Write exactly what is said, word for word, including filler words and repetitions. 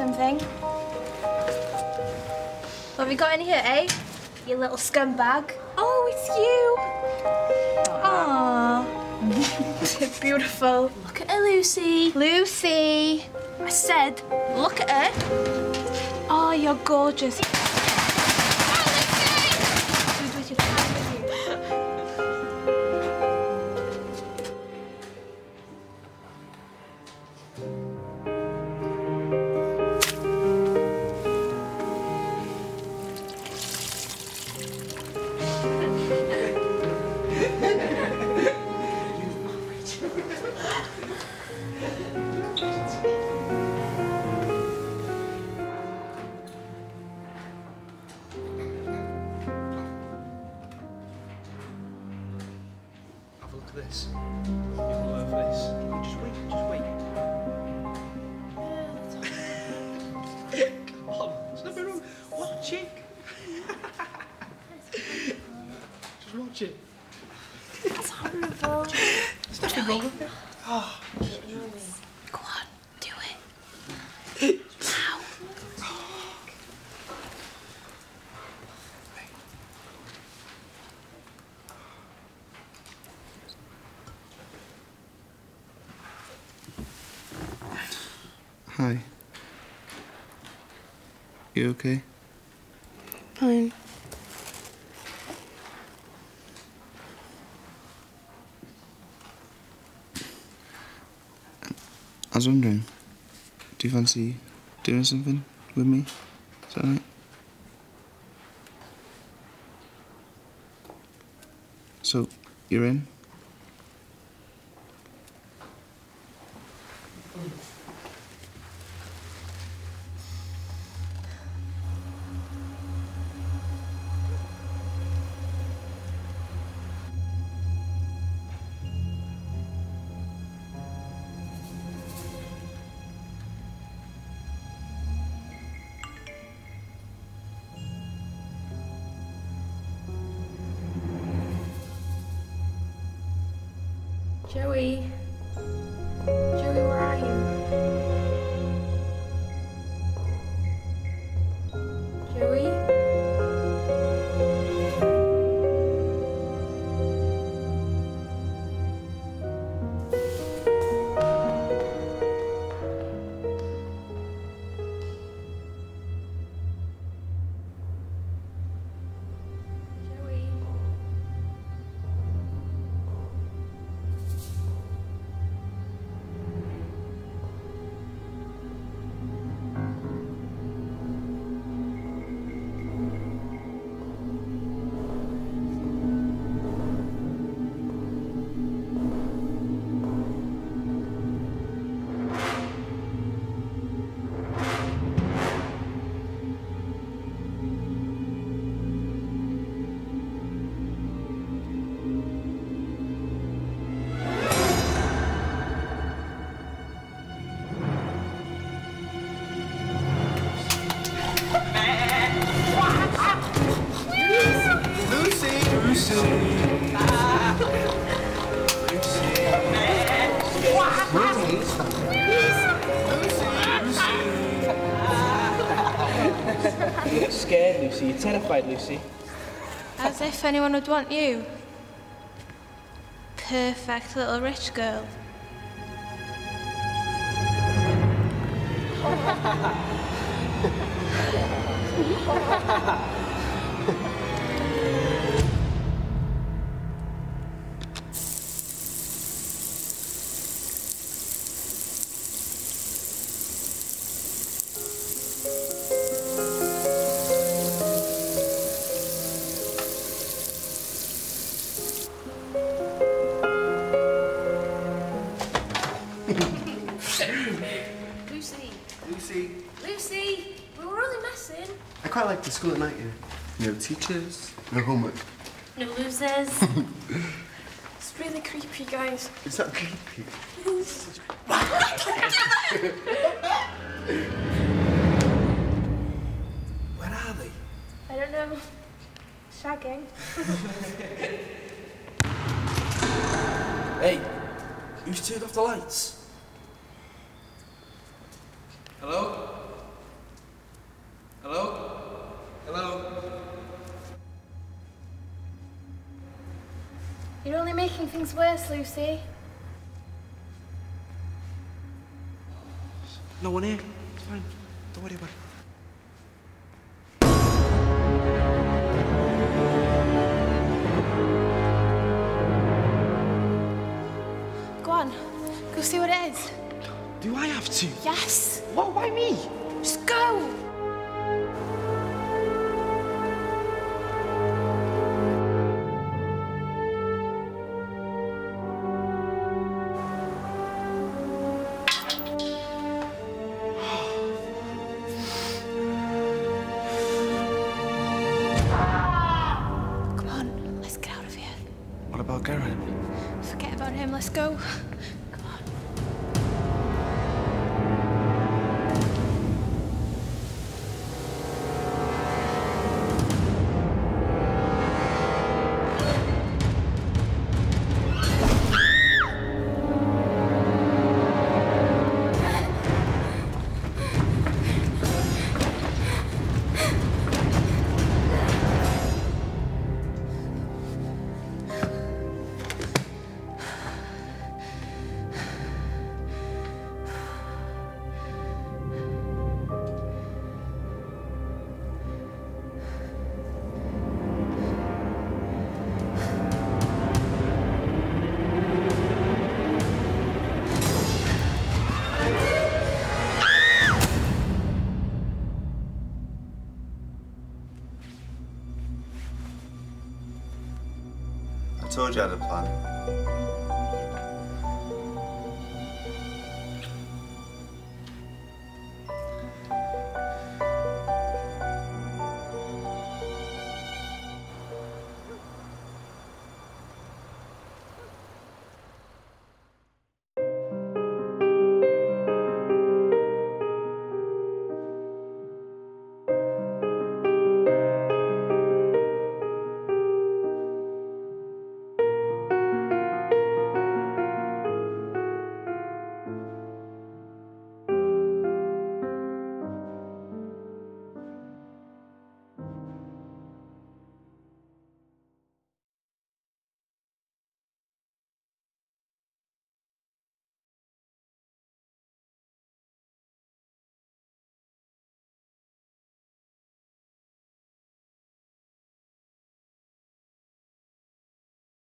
something. What have you got in here, eh? You little scumbag. Oh, it's you. Aww. Beautiful. Look at her, Lucy. Lucy. I said, look at her. Oh, you're gorgeous. This. You all over this. Just wait, just wait. Come on, there's nothing wrong. Watch it. Just watch it. That's horrible. There's nothing wrong with it. Oh. Go on, do it. Now. Hi. You okay? Fine. I was wondering, do you fancy doing something with me? Is that right? So, you're in? Joey. Joey, where are you? Joey? You look scared, Lucy. You're terrified, Lucy. As if anyone would want you. Perfect little rich girl. Lucy. Lucy. Lucy, we were only messing. I quite like the school at night here. No teachers, no homework. No losers. It's really creepy, guys. Is that creepy? Where are they? I don't know. Shagging. Hey, who's turned off the lights? Hello? You're only making things worse, Lucy. No one here. It's fine. Don't worry about it. Go on. Go see what it is. Do I have to? Yes. What? Why me? Just go. Come on, let's get out of here. What about Geraint? Forget about him, let's go. Come on. I told you I had a plan.